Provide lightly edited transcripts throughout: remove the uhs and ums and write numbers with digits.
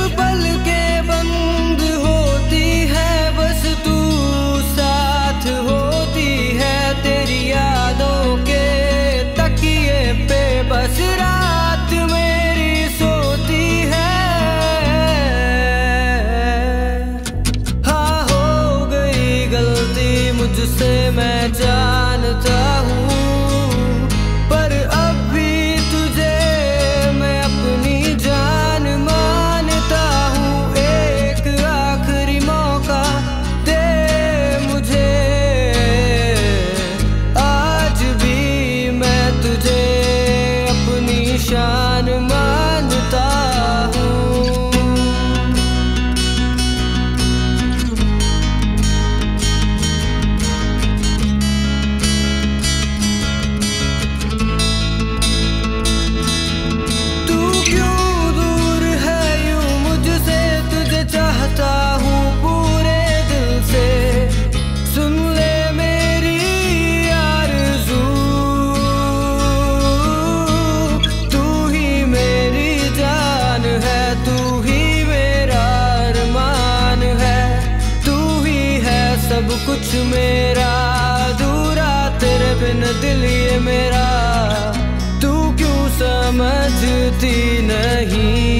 पलकें बंद होती है बस तू साथ होती है, तेरी यादों के तकिए पे बस रात मेरी सोती है। हाँ हो गई गलती मुझसे मैं जानता हूँ, पर अब भी तुझे मैं अपनी जान मानता हूँ। एक आखिरी मौका दे मुझे, आज भी मैं तुझे अपनी शान मानता हूँ। चाहता हूँ पूरे दिल से, सुन ले मेरी आरज़ू, तू ही मेरी जान है, तू ही मेरा अरमान है, तू ही है सब कुछ मेरा, अधूरा तेरे बिन दिल ये मेरा, तू क्यों समझती नहीं।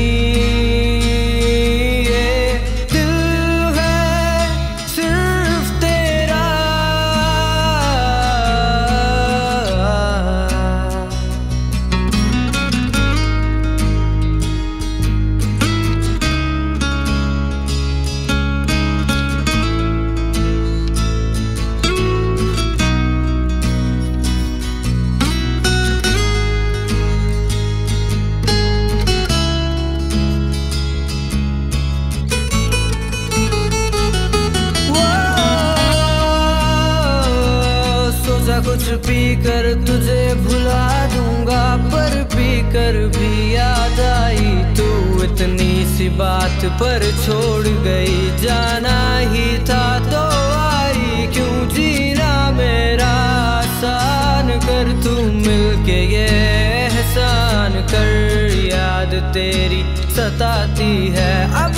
कुछ पी कर तुझे भुला दूंगा, पर पी कर भी याद आई तू इतनी सी बात पर छोड़ गई, जाना ही था तो आई, क्यों जीना मेरा आसान कर, तू मिलके ये एहसान कर, याद तेरी सताती है अब